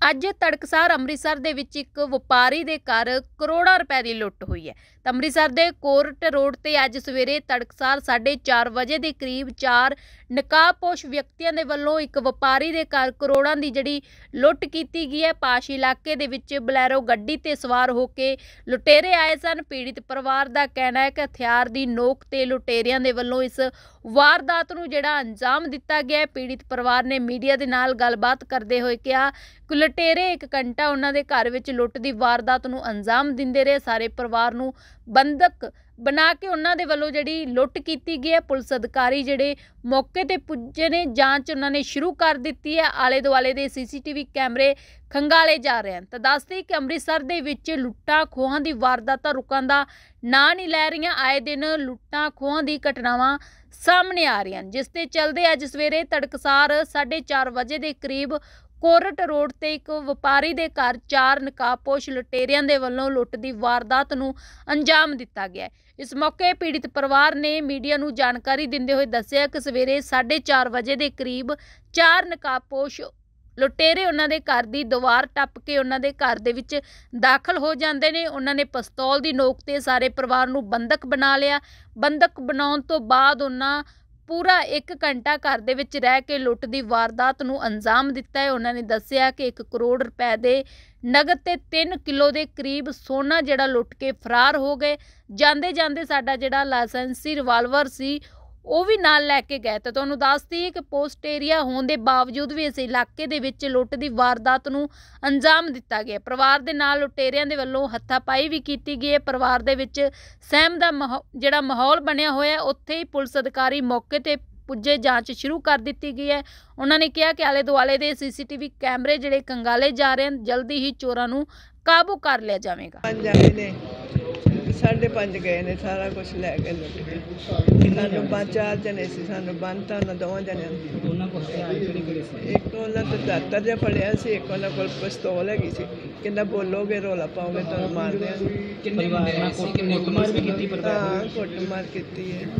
ਅੱਜ ਤੜਕਸਾਰ ਅੰਮ੍ਰਿਤਸਰ ਦੇ ਵਿੱਚ ਇੱਕ ਵਪਾਰੀ ਦੇ ਘਰ ਕਰੋੜਾਂ ਰੁਪਏ ਦੀ ਲੁੱਟ ਹੋਈ ਹੈ। ਤਾਂ ਅੰਮ੍ਰਿਤਸਰ ਦੇ ਕੋਰਟ ਰੋਡ ਤੇ ਅੱਜ ਸਵੇਰੇ ਤੜਕਸਾਰ 4:30 ਵਜੇ ਦੇ ਕਰੀਬ 4 ਨਕਾਬਪੋਸ਼ ਵਿਅਕਤੀਆਂ ਦੇ ਵੱਲੋਂ ਇੱਕ ਵਪਾਰੀ ਦੇ ਘਰ ਕਰੋੜਾਂ ਦੀ ਜਿਹੜੀ ਲੁੱਟ ਕੀਤੀ ਗਈ ਹੈ। ਪਾਸ਼ ਇਲਾਕੇ ਦੇ ਵਿੱਚ ਬਲੈਰੋ ਗੱਡੀ ਤੇ ਸਵਾਰ ਹੋ ਕੇ ਲੁਟੇਰੇ ਆਏ ਸਨ। ਪੀੜਿਤ ਪਰਿਵਾਰ ਦਾ ਕਹਿਣਾ ਹੈ ਕਿ ਹਥਿਆਰ ਦੀ ਨੋਕ ਤੇ ਲੁਟੇਰਿਆਂ ਦੇ ਵੱਲੋਂ ਇਸ ਵਾਰਦਾਤ ਨੂੰ ਜਿਹੜਾ ਅੰਜਾਮ ਦਿੱਤਾ ਗਿਆ। ਪੀੜਿਤ ਪਰਿਵਾਰ ਨੇ ਮੀਡੀਆ ਦੇ ਨਾਲ ਗੱਲਬਾਤ ਕਰਦੇ ਹੋਏ ਕਿਹਾ ਕਿ ਲੁਟੇਰੇ 1 ਘੰਟਾ ਉਹਨਾਂ ਦੇ ਘਰ ਵਿੱਚ ਲੁੱਟ ਦੀ ਵਾਰਦਾਤ ਨੂੰ ਅੰਜਾਮ ਦਿੰਦੇ ਰਹੇ। ਸਾਰੇ ਪਰਿਵਾਰ ਨੂੰ ਬੰਦਕ ਬਣਾ ਕੇ ਉਹਨਾਂ ਦੇ ਵੱਲੋਂ ਜਿਹੜੀ ਲੁੱਟ ਕੀਤੀ ਗਈ ਹੈ। ਪੁਲਿਸ ਅਧਿਕਾਰੀ ਜਿਹੜੇ ਮੌਕੇ ਤੇ ਪੁੱਜੇ ਨੇ, ਜਾਂਚ ਉਹਨਾਂ ਨੇ ਸ਼ੁਰੂ ਕਰ ਦਿੱਤੀ ਹੈ। ਆਲੇ ਦੁਆਲੇ ਦੇ CCTV ਕੈਮਰੇ ਖੰਗਾਲੇ ਜਾ ਰਹੇ ਹਨ। ਤਾਂ ਦੱਸਦੇ ਕਿ ਅੰਮ੍ਰਿਤਸਰ ਦੇ ਵਿੱਚ ਲੁੱਟਾਂ ਖੋਹਾਂ ਦੀ ਵਾਰਦਾਤਾਂ ਰੁਕਣ ਦਾ ਨਾਂ ਨਹੀਂ ਲੈ ਰਹੀਆਂ। ਆਏ ਦਿਨ ਲੁੱਟਾਂ ਖੋਹਾਂ ਦੀ ਘਟਨਾਵਾਂ ਸਾਹਮਣੇ ਆ ਰਹੀਆਂ ਹਨ, ਜਿਸ ਤੇ ਚੱਲਦੇ ਅੱਜ ਸਵੇਰੇ ਤੜਕਸਾਰ 4:30 ਵਜੇ ਦੇ ਕਰੀਬ ਕੋਰਟ ਰੋਡ ਤੇ ਇੱਕ ਵਪਾਰੀ ਦੇ ਘਰ 4 ਨਕਾਬਪੋਸ਼ ਲੁਟੇਰਿਆਂ ਦੇ ਵੱਲੋਂ ਲੁੱਟ ਦੀ ਵਾਰਦਾਤ ਨੂੰ ਅੰਜਾਮ ਦਿੱਤਾ ਗਿਆ। ਇਸ ਮੌਕੇ ਪੀੜਿਤ ਪਰਿਵਾਰ ਨੇ ਮੀਡੀਆ ਨੂੰ ਜਾਣਕਾਰੀ ਦਿੰਦੇ ਹੋਏ ਦੱਸਿਆ ਕਿ ਸਵੇਰੇ 4:30 ਵਜੇ ਦੇ ਕਰੀਬ 4 ਨਕਾਬਪੋਸ਼ ਲੁਟੇਰੇ ਉਹਨਾਂ ਦੇ ਘਰ ਦੀ ਦੀਵਾਰ ਟੱਪ ਕੇ ਉਹਨਾਂ ਦੇ ਘਰ ਦੇ ਵਿੱਚ ਦਾਖਲ ਹੋ ਜਾਂਦੇ ਨੇ। ਉਹਨਾਂ ਨੇ ਪਿਸਤੌਲ ਦੀ ਨੋਕ ਤੇ ਸਾਰੇ ਪਰਿਵਾਰ ਨੂੰ ਬੰਦਕ ਬਣਾ ਲਿਆ। ਬੰਦਕ ਬਣਾਉਣ ਤੋਂ ਬਾਅਦ ਉਹਨਾਂ ਪੂਰਾ 1 ਘੰਟਾ ਘਰ ਦੇ ਵਿੱਚ ਰਹਿ ਕੇ ਲੁੱਟ ਦੀ ਵਾਰਦਾਤ ਨੂੰ ਅੰਜਾਮ ਦਿੱਤਾ ਹੈ। ਉਹਨਾਂ ਨੇ ਦੱਸਿਆ ਕਿ 1 ਕਰੋੜ ਰੁਪਏ ਦੇ ਨਗਦ ਤੇ 3 ਕਿਲੋ ਦੇ ਕਰੀਬ ਸੋਨਾ ਜਿਹੜਾ ਲੁੱਟ ਕੇ ਫਰਾਰ ਹੋ ਗਏ। ਜਾਂਦੇ ਜਾਂਦੇ ਸਾਡਾ ਜਿਹੜਾ ਲਾਇਸੈਂਸੀ ਰਿਵਾਲਵਰ ਸੀ ਉਹ ਵੀ ਨਾਲ ਲੈ ਕੇ ਗਏ। ਤਾਂ ਤੁਹਾਨੂੰ ਦੱਸ ਦਈਏ ਕਿ ਪੋਸਟ ਏਰੀਆ ਹੋਣ ਦੇ ਬਾਵਜੂਦ ਵੀ ਇਸ ਇਲਾਕੇ ਦੇ ਵਿੱਚ ਲੁੱਟ ਦੀ ਵਾਰਦਾਤ ਨੂੰ ਅੰਜਾਮ ਦਿੱਤਾ ਗਿਆ। ਪਰਿਵਾਰ ਦੇ ਨਾਲ ਲੁਟੇਰਿਆਂ ਦੇ ਵੱਲੋਂ ਹੱਥਾਪਾਈ ਵੀ ਕੀਤੀ ਗਈ ਹੈ। ਪਰਿਵਾਰ ਦੇ ਵਿੱਚ ਸਹਿਮ ਦਾ ਜਿਹੜਾ ਮਾਹੌਲ ਬਣਿਆ ਹੋਇਆ, ਉੱਥੇ ਹੀ ਪੁਲਿਸ ਅਧਿਕਾਰੀ ਮੌਕੇ ਤੇ ਪੁੱਜੇ, ਜਾਂਚ ਸ਼ੁਰੂ ਕਰ ਦਿੱਤੀ ਗਈ ਹੈ। ਉਹਨਾਂ ਨੇ ਕਿਹਾ ਕਿ ਆਲੇ ਦੁਆਲੇ ਦੇ CCTV ਕੈਮਰੇ ਜਿਹੜੇ ਕੰਗਾਲੇ ਜਾ ਰਹੇ ਹਨ, ਜਲਦੀ ਹੀ ਚੋਰਾਂ ਨੂੰ ਕਾਬੂ ਕਰ ਲਿਆ ਜਾਵੇਗਾ। 5:30 ਗਏ ਨੇ, ਸਾਰਾ ਕੁਝ ਲੈ ਕੇ ਲੁੱਟ ਕੇ। ਸਾਨੂੰ 4 ਜਣੇ ਸੀ, ਸਾਨੂੰ ਬੰਨ੍ਹਤਾ ਉਹਨਾਂ ਦੋਵਾਂ ਜਣਿਆਂ ਨੂੰ। ਉਹਨਾਂ ਕੋਲ ਹਥਿਆਰ ਕਿਹੜੇ ਸੀ? ਇੱਕ ਉਹਨਾਂ ਤੋਂ ਦਾਤਰ ਜਿਹਾ ਫੜਿਆ ਸੀ, ਇੱਕ ਉਹਨਾਂ ਕੋਲ ਪਿਸਤੌਲ ਹੈਗੀ ਸੀ। ਕਹਿੰਦਾ ਬੋਲੋਗੇ ਰੌਲਾ ਪਾਓਗੇ ਤੁਹਾਨੂੰ ਮਾਰ ਦਿਆਂਗੇ। ਕੁੱਟਮਾਰ ਵੀ ਕੀਤੀ? ਹਾਂ, ਕੁੱਟਮਾਰ ਕੀਤੀ ਹੈ।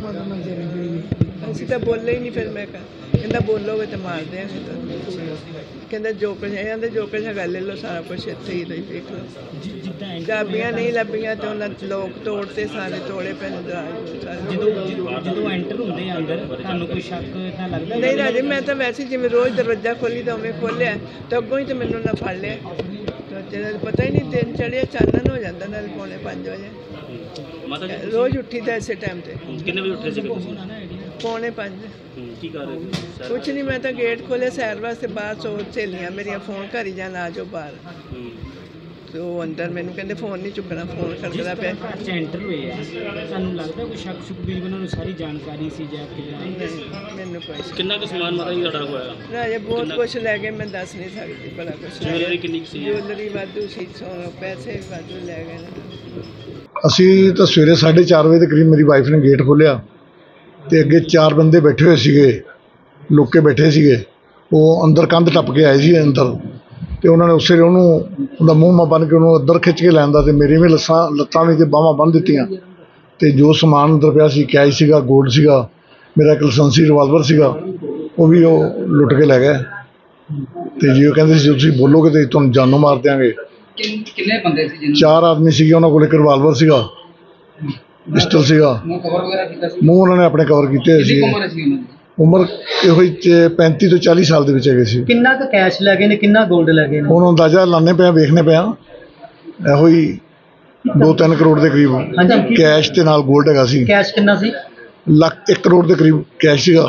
ਅਸੀਂ ਤਾਂ ਬੋਲੇ ਹੀ ਨਹੀਂ। ਫਿਰ ਮੈਂ ਕਹਿੰਦਾ ਬੋਲੋਗੇ ਤਾਂ ਮਾਰ ਦਿਆਂਗੇ ਤੁਹਾਨੂੰ। ਕਹਿੰਦਾ ਜੋ ਕੁਝ ਇਹਨਾਂ ਦੇ ਜੋ ਕੁਝ ਹੈਗਾ ਲੈ ਲਓ, ਸਾਰਾ ਕੁਛ ਇੱਥੇ ਹੀ ਦੇਖ ਲਓ। ਚਾਬੀਆਂ ਨਹੀਂ ਲੱਭੀਆਂ ਤੇ ਉਹਨਾਂ ਲੋਕ ਤੋੜਤੇ, ਸਾਰੇ ਤੋੜੇ ਪਏ ਨੇ ਦਰਾਜ। ਜਦੋਂ ਐਂਟਰ ਹੁੰਦੇ ਆ ਅੰਦਰ, ਤੁਹਾਨੂੰ ਕੋਈ ਸ਼ੱਕ ਇਦਾਂ ਲੱਗਦਾ? ਨਹੀਂ ਰਾਜੇ, ਮੈਂ ਤਾਂ ਵੈਸੇ ਜਿਵੇਂ ਰੋਜ਼ ਦਰਵਾਜ਼ਾ ਖੋਲੀ ਤਾਂ ਉਵੇਂ ਖੋਲਿਆ, ਤਾਂ ਅੱਗੋਂ ਹੀ ਤਾਂ ਮੈਨੂੰ ਨਾ ਫੜ ਲਿਆ। ਜਿਹੜਾ ਪਤਾ ਹੀ ਨਹੀਂ, ਦਿਨ ਚੜ੍ਹਿਆ ਚਾਨਣ ਹੋ ਜਾਂਦਾ ਨਾਲ 4:45 ਵਜੇ। ਰੋਜ਼ ਉੱਠੀ ਤਾਂ ਇਸੇ ਟਾਈਮ ਤੇ। ਕਿੰਨੇ ਵਜੇ ਉੱਠੇ ਸੀ ਤੁਸੀਂ? 4:45। ਕੀ ਕਰ ਰਹੇ ਸੀ? ਕੁਛ ਨਹੀਂ, ਮੈਂ ਤਾਂ ਗੇਟ ਖੋਲ੍ਹਿਆ ਸੈਰ ਵਾਸਤੇ। ਬਾਹਰ ਸਹੇਲੀਆਂ ਮੇਰੀਆਂ ਫੋਨ ਕਰੀ ਜਾਣ, ਆ ਜਾਓ ਬਾਹਰ। ਤੇ ਉਹ ਅੰਦਰ ਮੈਨੂੰ ਕਹਿੰਦੇ ਫੋਨ ਨਹੀਂ ਚੁੱਕਣਾ, ਫੋਨ ਕਰਦਾ ਪਿਆ। ਐਂਟਰ ਹੋਏ ਆ, ਤੁਹਾਨੂੰ ਲੱਗਦਾ ਕੋਈ ਸ਼ੱਕ ਸ਼ੁਕ ਵੀ ਉਹਨਾਂ ਨੂੰ ਸਾਰੀ ਜਾਣਕਾਰੀ ਸੀ ਜਾਂ ਮੈਨੂੰ ਕੋਈ? ਕਿੰਨਾ ਕੁ ਸਮਾਨ ਮਾਤਾ ਜੀ ਤੁਹਾਡਾ ਹੋਇਆ? ਰਾਜੇ ਬਹੁਤ ਕੁਛ ਲੈ ਗਏ, ਮੈਂ ਦੱਸ ਨਹੀਂ ਸਕਦੀ। ਬੜਾ ਕੁਛ ਜੁਐਲਰੀ ਕਿੰਨੀ ਸੀ? ਜੁਐਲਰੀ ਵਾਧੂ ਸੀ, ਪੈਸੇ ਵੀ ਵਾਧੂ ਲੈ ਗਏ ਨੇ। ਅਸੀਂ ਤਾਂ ਸਵੇਰੇ 4:30 ਵਜੇ ਦੇ ਕਰੀਬ ਮੇਰੀ ਵਾਈਫ ਨੇ ਗੇਟ ਖੋਲ੍ਹਿਆ ਤੇ ਅੱਗੇ 4 ਬੰਦੇ ਬੈਠੇ ਹੋਏ ਸੀਗੇ, ਲੁੱਕ ਕੇ ਬੈਠੇ ਸੀਗੇ। ਉਹ ਅੰਦਰ ਕੰਧ ਟੱਪ ਕੇ ਆਏ ਸੀ ਅੰਦਰ, ਤੇ ਉਹਨਾਂ ਨੇ ਉਸੇ ਉਹਨੂੰ ਉਹਦਾ ਮੂੰਹ ਮਾ ਬੰਨ੍ਹ ਕੇ ਉਹਨੂੰ ਅੰਦਰ ਖਿੱਚ ਕੇ ਲੈਂਦਾ, ਤੇ ਮੇਰੀ ਵੀ ਲੱਤਾਂ ਵੀ ਤੇ ਬਾਹਾਂ ਬੰਨ੍ਹ ਦਿੱਤੀਆਂ। ਤੇ ਜੋ ਸਮਾਨ ਅੰਦਰ ਪਿਆ ਸੀ, ਕੈਸ਼ ਸੀਗਾ, ਗੋਲਡ ਸੀਗਾ, ਮੇਰਾ ਇੱਕ ਲਾਇਸੈਂਸੀ ਰਿਵਾਲਵਰ ਸੀਗਾ, ਉਹ ਵੀ ਉਹ ਲੁੱਟ ਕੇ ਲੈ ਗਏ। ਤੇ ਜੀ ਉਹ ਕਹਿੰਦੇ ਸੀ ਜੇ ਤੁਸੀਂ ਬੋਲੋਗੇ ਤੇ ਤੁਹਾਨੂੰ ਜਾਨੋਂ ਮਾਰ ਦਿਆਂਗੇ। ਕਿੰਨੇ ਬੰਦੇ ਸੀ? 4 ਆਦਮੀ ਸੀਗੇ। ਉਹਨਾਂ ਕੋਲ ਇੱਕ ਰਿਵਾਲਵਰ ਸੀਗਾ, ਪਿਸਟਲ ਸੀਗਾ। ਮੂੰਹ ਉਹਨਾਂ ਨੇ ਆਪਣੇ ਕਵਰ ਕੀਤੇ ਹੋਏ ਸੀ। ਉਮਰ ਇਹੋ ਹੀ 35 ਤੋਂ 40 ਸਾਲ ਦੇ ਵਿੱਚ ਹੈਗੇ ਸੀ। ਕਿੰਨਾ ਕੁ ਕੈਸ਼ ਲੈ ਗਏ ਨੇ, ਕਿੰਨਾ ਗੋਲਡ ਲੈ ਗਏ ਨੇ? ਹੁਣ ਅੰਦਾਜ਼ਾ ਲਾਣੇ ਪਿਆ, ਵੇਖਣੇ ਪਿਆ। ਇਹੋ ਹੀ 2-3 ਕਰੋੜ ਦੇ ਕਰੀਬ ਕੈਸ਼ ਤੇ ਨਾਲ ਗੋਲਡ ਹੈਗਾ ਸੀ। ਕੈਸ਼ ਕਿੰਨਾ ਸੀ? 1 ਕਰੋੜ ਦੇ ਕਰੀਬ ਕੈਸ਼ ਸੀਗਾ,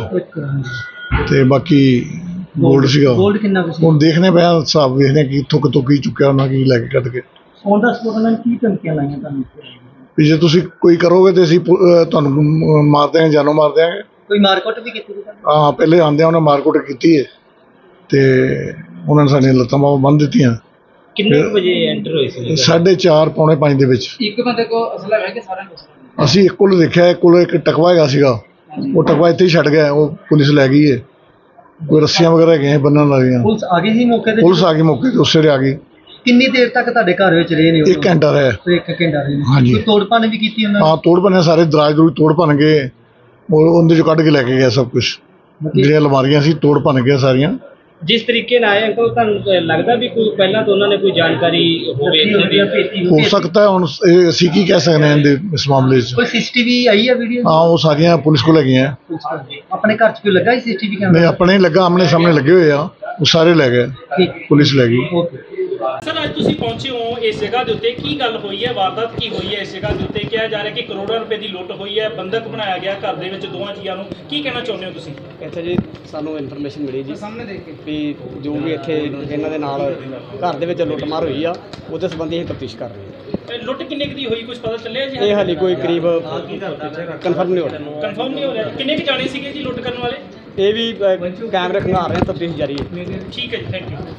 ਤੇ ਬਾਕੀ ਗੋਲਡ ਸੀਗਾ। ਗੋਲਡ ਕਿੰਨਾ ਕੁ ਸੀ? ਹੁਣ ਦੇਖਣੇ ਪਿਆ, ਹਿਸਾਬ ਵੇਖਦੇ ਕਿ ਕਿੱਥੋਂ ਕਿੱਥੋਂ ਕੀ ਚੁੱਕਿਆ ਉਹਨਾਂ, ਕੀ ਲੈ ਕੇ ਕੱਢ ਕੇ। ਔਨ ਦਾ ਸਪੋਟ ਉਹਨਾਂ ਨੇ ਕੀ ਧਮਕੀਆਂ ਲਾਈਆਂ ਤੁਹਾਨੂੰ? ਵੀ ਜੇ ਤੁਸੀਂ ਕੋਈ ਕਰੋਗੇ ਤੇ ਅਸੀਂ ਤੁਹਾਨੂੰ ਮਾਰ ਦਿਆਂਗੇ, ਜਾਨੋਂ ਮਾਰ ਦਿਆਂਗੇ। ਕੋਈ ਮਾਰਕੁੱਟ ਵੀ ਕੀਤੀ? ਹਾਂ, ਪਹਿਲੇ ਆਉਂਦਿਆਂ ਉਹਨੇ ਮਾਰਕੁੱਟ ਕੀਤੀ ਹੈ, ਤੇ ਉਹਨਾਂ ਨੇ ਸਾਡੀਆਂ ਲੱਤਾਂ ਬਾਹਾਂ ਬੰਨ੍ਹ ਦਿੱਤੀਆਂ। ਕਿੰਨੇ ਵਜੇ ਐਂਟਰ ਹੋਏ ਸੀ? 4:30 ਪੌਣੇ 5 ਦੇ ਵਿੱਚ। ਇੱਕ ਬੰਦੇ ਕੋਲ ਅਸਲਾ ਹੈ ਕਿ ਸਾਰਿਆਂ ਕੋਲ? ਅਸੀਂ ਇੱਕ ਕੋਲ ਦੇਖਿਆ, ਇੱਕ ਕੋਲ ਇੱਕ ਟਕਵਾ ਹੈਗਾ ਸੀਗਾ, ਉਹ ਟਕਵਾ ਇੱਥੇ ਹੀ ਛੱਡ ਗਿਆ, ਉਹ ਪੁਲਿਸ ਲੈ ਗਈ ਹੈ। ਕੋਈ ਰੱਸੀਆਂ ਵਗੈਰਾ ਹੈਗੀਆਂ ਬੰਨ੍ਹਣ ਵਾਲੀਆਂ। ਪੁਲਿਸ ਆ ਗਈ ਸੀ ਮੌਕੇ ਤੇ? ਪੁਲਿਸ ਆ ਗਈ ਮੌਕੇ ਤੇ, ਉਸੇ ਵੇਲੇ ਆ ਗਈ। ਕਿੰਨੀ ਦੇਰ ਤੱਕ ਤੁਹਾਡੇ ਘਰ ਵਿੱਚ ਰਹੇ ਨੇ? 1 ਘੰਟਾ ਰਿਹਾ। 1 ਘੰਟਾ ਰਹੇ? ਹਾਂਜੀ। ਕੋਈ ਤੋੜ ਭੰਨ ਵੀ ਕੀਤੀ ਉਹਨਾਂ ਨੇ? ਹਾਂ, ਤੋੜ ਭੰਨੇ, ਸਾਰੇ ਦਰਾਜ ਦਰੂਜ ਤੋੜ ਭੰਨ ਗਏ, ਉਹਦੇ ਚੋਂ ਕੱਢ ਕੇ ਲੈ ਕੇ ਗਏ ਸਭ ਕੁਛ। ਜਿਹੜੀਆਂ ਅਲਮਾਰੀਆਂ ਸੀ ਤੋੜ ਭੰਨ ਗਏ ਸਾਰੀਆਂ, ਜਿਸ ਤਰੀਕੇ ਨਾਲ ਆਏ ਅੰਕਲ, ਤੁਹਾਨੂੰ ਲੱਗਦਾ ਵੀ ਕੋਈ ਪਹਿਲਾਂ ਤੋਂ ਉਹਨਾਂ ਨੇ ਕੋਈ ਜਾਣਕਾਰੀ ਹੋਵੇ ਇੱਥੋਂ ਦੀ? ਹੋ ਸਕਦਾ ਹੈ, ਹੁਣ ਇਹ ਅਸੀਂ ਕੀ ਕਹਿ ਸਕਦੇ ਹਾਂ ਇਹਦੇ ਇਸ ਮਾਮਲੇ 'ਚ। ਕੋਈ ਸੀਸੀਟੀਵੀ ਆਈ ਹੈ ਵੀਡੀਓ? ਹਾਂ, ਉਹ ਸਾਰੀਆਂ ਪੁਲਿਸ ਕੋਲ ਹੈਗੀਆਂ। ਆਪਣੇ ਘਰ 'ਚ ਕੋਈ ਲੱਗਾ ਸੀਸੀਟੀਵੀ ਕੈਮਰਾ? ਨਹੀਂ, ਆਪਣੇ ਲੱਗਾ, ਆਮਣੇ ਸਾਹਮਣੇ ਲੱਗੇ ਹੋਏ ਆ, ਉਹ ਸਾਰੇ ਲੈ ਗਏ, ਪੁਲਿਸ ਲੈ ਗਈ। ਸਰ, ਅੱਜ ਤੁਸੀਂ ਪਹੁੰਚੇ ਹੋ ਇਸ ਜਗ੍ਹਾ ਦੇ ਉੱਤੇ, ਕੀ ਗੱਲ ਹੋਈ ਹੈ, ਵਾਰਦਾਤ ਕੀ ਹੋਈ ਹੈ ਇਸ ਜਗ੍ਹਾ ਦੇ ਉੱਤੇ? ਕਿਹਾ ਜਾ ਰਿਹਾ ਕਿ ਕਰੋੜਾਂ ਰੁਪਏ ਦੀ ਲੁੱਟ ਹੋਈ ਹੈ, ਬੰਦਕ ਬਣਾਇਆ ਗਿਆ ਘਰ ਦੇ ਵਿੱਚ ਦੋਵਾਂ ਜੀਆਂ ਨੂੰ, ਕੀ ਕਹਿਣਾ ਚਾਹੁੰਦੇ ਹੋ ਤੁਸੀਂ? ਇੱਥੇ ਜੀ ਸਾਨੂੰ ਇਨਫੋਰਮੇਸ਼ਨ ਮਿਲੀ ਜੀ ਵੀ ਜੋ ਵੀ ਇੱਥੇ ਇਹਨਾਂ ਦੇ ਨਾਲ ਘਰ ਦੇ ਵਿੱਚ ਲੁੱਟਮਾਰ ਹੋਈ ਆ, ਉਹਦੇ ਸੰਬੰਧੀ ਅਸੀਂ ਤਫਤੀਸ਼ ਕਰ ਰਹੇ ਹਾਂ। ਲੁੱਟ ਕਿੰਨੇ ਕੁ ਦੀ ਹੋਈ, ਕੁਝ ਪਤਾ ਚੱਲਿਆ ਜੀ? ਇਹ ਹਾਲੇ ਕੋਈ ਕਰੀਬ ਕਨਫਰਮ ਨਹੀਂ ਹੋ ਰਿਹਾ। ਕਨਫਰਮ ਨਹੀਂ ਹੋ ਰਿਹਾ। ਕਿੰਨੇ ਕੁ ਜਾਣੇ ਸੀਗੇ ਜੀ ਲੁੱਟ ਕਰਨ ਵਾਲੇ? ਇਹ ਵੀ ਕੈਮਰੇ ਖੰਗਾਰ ਰਹੇ ਹਾਂ, ਤਫਤੀਸ਼ ਜਾਰੀ ਹੈ। ਠੀਕ ਹੈ ਜੀ, ਥੈਂਕ ਯੂ।